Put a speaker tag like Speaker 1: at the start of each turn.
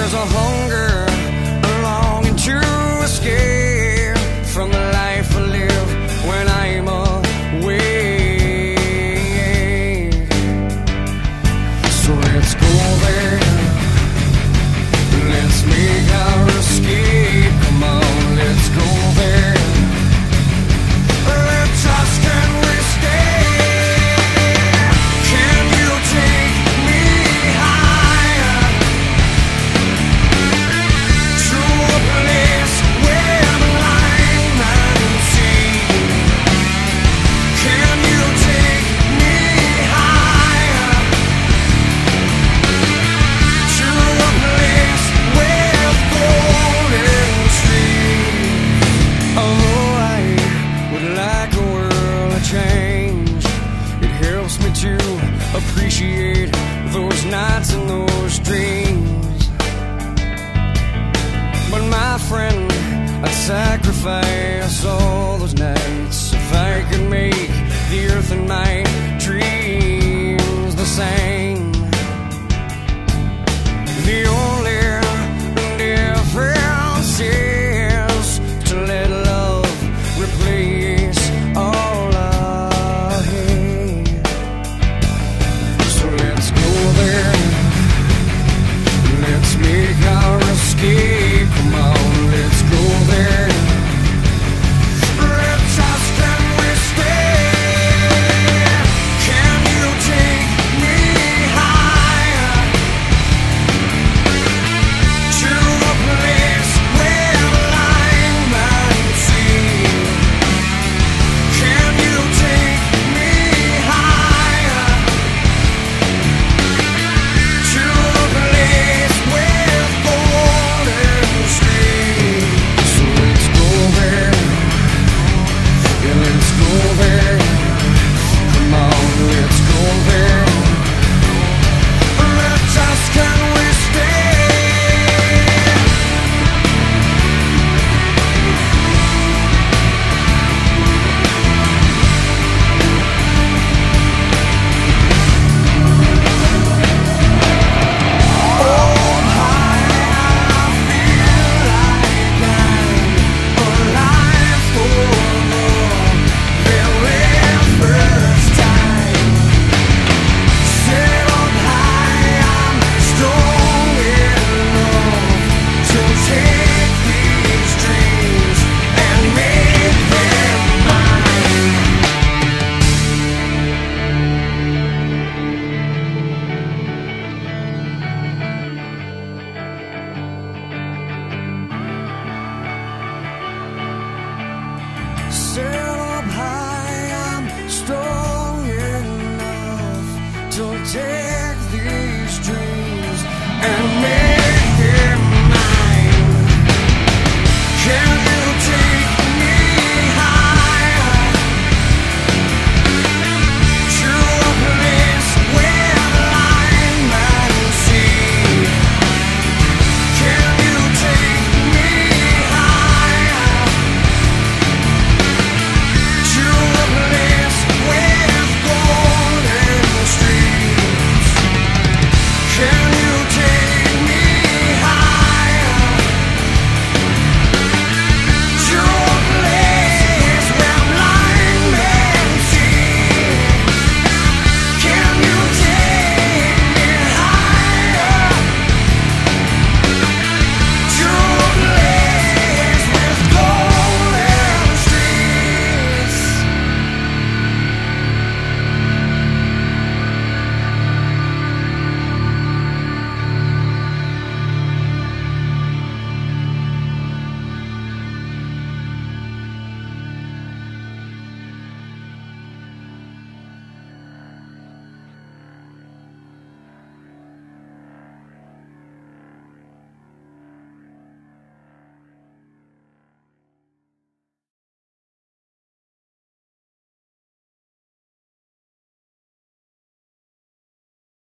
Speaker 1: There's a hunger, a longing to escape from the life I live when I'm away. So let's go there, let's make our escape. Come on, let's go there. Let's ask, can we stay? Can you take me higher to a place where the line and sea? Can you take me higher to a place with golden streams? Oh, I would like a world of change. It helps me to appreciate those nights and those dreams. But my friend, I'd sacrifice all those nights if I could make the earth and my dreams the same. The only difference is to let love replace all I hate. So let's go there, let's make our escape. Come on, let's go there. Let's ask, can we stay? Can you take me higher to a place where the line and sea? Can you take me higher to a place with golden streams? So let's go there, yeah, let's go there. Come on, let's go there. Let's ask, can we stay? Set up high, I'm strong enough to take these dreams and make